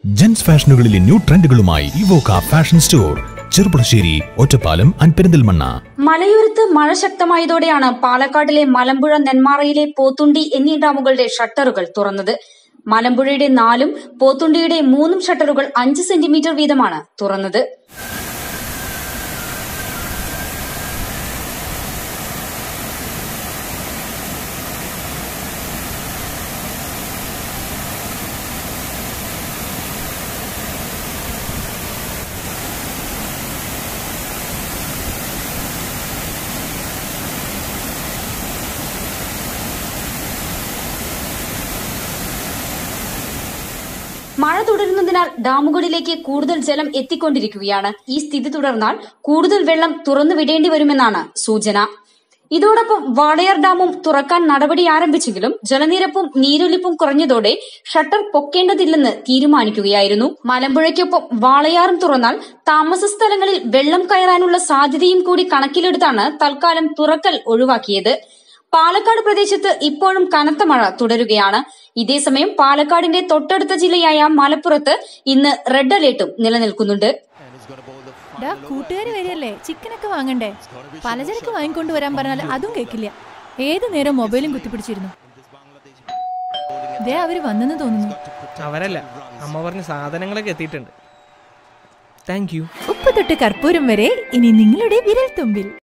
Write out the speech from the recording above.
Gents ഫാഷനുകളിലെ new ട്രെൻഡുകളുമായി ഇവോക fashion store Cherpulassery, Ottapalam and Perinthalmanna. മലയോരത്ത് മഴ ശക്തമായതോടെയാണ് പാലക്കാടിലെ മലമ്പുഴ, നെന്മാറയിലെ പോത്തുണ്ടി എന്നീ ഡാമുകളുടെ ഷട്ടറുകൾ തുറന്നത്. മലമ്പുഴയുടെ 4ഉം പോത്തുണ്ടിയുടെ 3ഉം ഷട്ടറുകൾ 5 സെന്റിമീറ്റർ വീതമാണ് തുറന്നത്. മഴ തുടരുന്നതിനാൽ ഡാമുകളിലേക്ക് കൂടുതൽ ജലം എത്തിക്കൊണ്ടിരിക്കുകയാണ്. ഈ സ്ഥിതി തുടർന്നാൽ കൂടുതൽ വെള്ളം തുറന്നുവിടേണ്ടി വരുമെന്നാണ് സൂചന. ഇതോടൊപ്പം വാളയാർ ഡാമും തുറക്കാൻ നടപടി ആരംഭിച്ചെങ്കിലും ജലനിരപ്പും നീരൊലിപ്പും കുറഞ്ഞതോടെ ഷട്ടർ പൊക്കേണ്ടതില്ലെന്ന് തീരുമാനിക്കുകയായിരുന്നു. മലമ്പുഴയ്ക്കൊപ്പം വാളയാറും തുറന്നാൽ താമസ സ്ഥലങ്ങളിൽ വെള്ളം കയറാനുള്ള സാധ്യതയും കൂടി കണക്കിലെടുത്താണ് തൽക്കാലം തുറക്കൽ ഒഴിവാക്കിയത്. പാലക്കാട് പ്രദേശത്ത് ഇപ്പോഴും കനത്ത മഴ തുടരുകയാണ്. ഇതേസമയം പാലക്കാടിന്റെ തൊട്ടടുത്ത ജില്ലയായ മലപ്പുറത്ത് ഇന്ന് റെഡ് അലേർട്ടും നിലനിൽക്കുന്നുണ്ട്. കൂട്ടുകാർ വരികയല്ലേ, ചിക്കനൊക്കെ വാങ്ങണ്ടേ? പലചരക്ക് വാങ്ങിക്കൊണ്ട് വരാൻ പറഞ്ഞാൽ അതും കേൾക്കില്ല. ഏതു നേരം മൊബൈലും കുത്തിപ്പിടിച്ചിരുന്നു. ദേ അവര് വന്നെന്ന് തോന്നുന്നു. അവരല്ല, അമ്മ പറഞ്ഞ സാധനങ്ങളൊക്കെ എത്തിയിട്ടുണ്ട്. Thank you. ഉപ്പ് തൊട്ട് കർപ്പൂരം വരെ ഇനി നിങ്ങളുടെ വിരൽ തുമ്പിൽ.